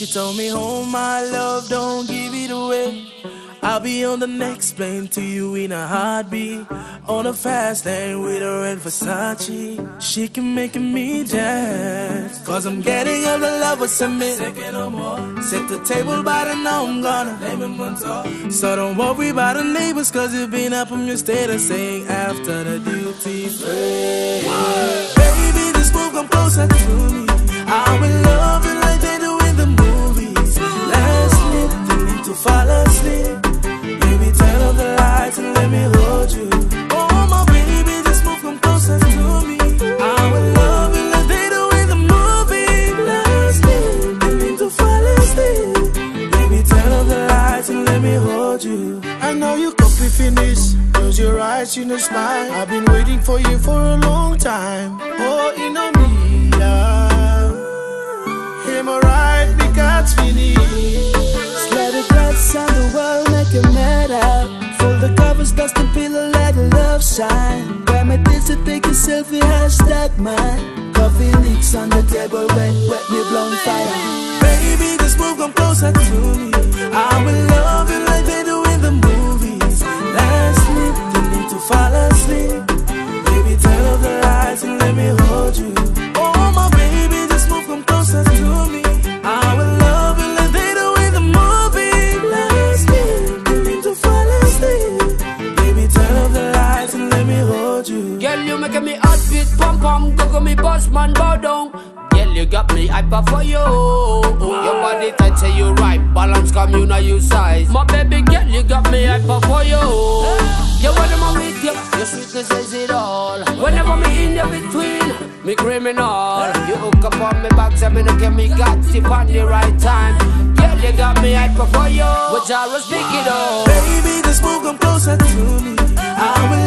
She told me, hold my love, don't give it away. I'll be on the next plane to you in a heartbeat. On a fast lane with her red Versace. She can make me jazz, cause I'm getting all the love with some second or more. Set the table, but I know I'm gonna name him on top. So don't worry about the neighbors, cause you've been up on your status saying after the duty free. Baby, this move come closer to me. I will love you like they do in the movies. Last sleep, the need to fall asleep. Baby, turn off the lights and let me hold you. Oh my baby, this move come closer to me. I will love you like they do in the movie. Last sleep, the need to fall asleep. Baby, turn off the lights and let me hold you. I know you copy finish. Close your eyes, you know smile. I've been waiting for you for a long time. Oh, you know me, love. Him alright, we got finished. Slide the glass on the wall, make it matter. Fold the covers, dust and pillow, let the love shine. Grab my this to take a selfie, hashtag mine. Coffee leaks on the table, wet me blown fire. Baby, this move come closer to me. I will love you like they do in the movies. Last sleep, the need to fall asleep. Baby, turn off the lights and let me hold you. Oh my baby, this move come closer to me. I will love you like they do in the movie. Last sleep, the need to fall asleep. Baby, turn off the lights and let me hold you. Girl, you making me hot beat, pom pom, go me boss man, bow down. Girl, you got me hyper for you. Your body tight, say you right. Balance come, you know you size. My baby girl, you got me hyper for you. You want them with you, your sweetness says it all. Whenever me in the between, me criminal. You hook up on me back, say me no get me got it on the right time. Girl, you got me hyper for you. But I was pick it up. Baby, this move come closer to me. I will